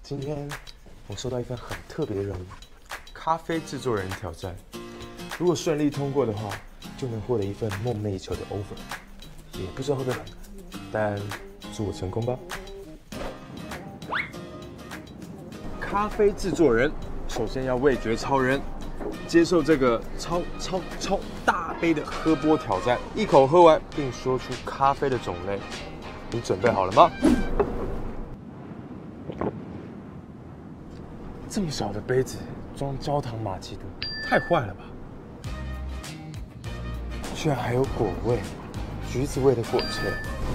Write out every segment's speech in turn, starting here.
今天我收到一份很特别的任务——咖啡制作人挑战。如果顺利通过的话，就能获得一份梦寐以求的 offer。也不知道会不会很难，但祝我成功吧。咖啡制作人首先要味觉超人，接受这个超大杯的喝波挑战，一口喝完并说出咖啡的种类。你准备好了吗？这么小的杯子装焦糖玛奇朵，太坏了吧！居然还有果味，橘子味的果汁。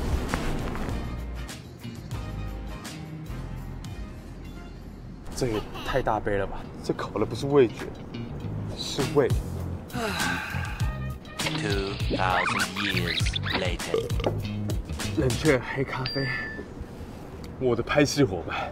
这也太大杯了吧！这考的不是味觉，是胃。 2000 years later， 冷却黑咖啡，我的拍戏伙伴。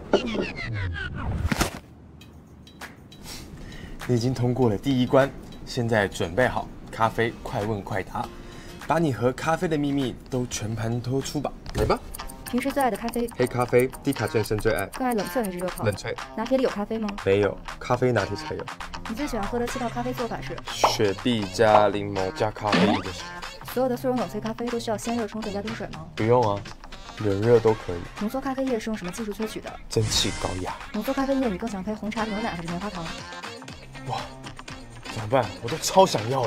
你已经通过了第一关，现在准备好咖啡快问快答，把你和咖啡的秘密都全盘托出吧。来吧。 平时最爱的咖啡， 黑咖啡，低卡健身最爱。 更爱冷萃还是热泡？ 冷萃。 拿铁里有咖啡吗？ 没有，咖啡拿铁才有。 你最喜欢喝的气泡咖啡做法是？ 雪碧加柠檬加咖啡因的水。 所有的速溶冷萃咖啡都需要先热冲水加冰水吗？ 不用啊，冷热都可以。 浓缩咖啡液是用什么技术萃取的？ 蒸汽高压。 浓缩咖啡液你更想配红茶、牛奶还是棉花糖？ 哇，怎么办？我都超想要的。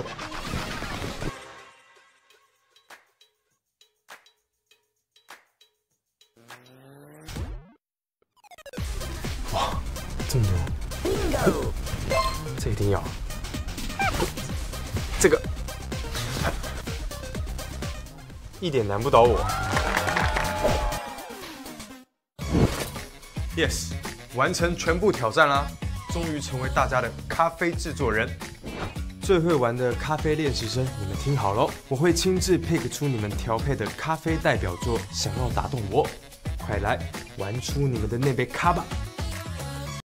哇，这么多，这一定要。这个一点难不倒我。Yes， 完成全部挑战啦！终于成为大家的咖啡制作人。最会玩的咖啡练习生，你们听好喽！我会亲自 pick 出你们调配的咖啡代表作，想要打动我，快来玩出你们的那杯咖吧！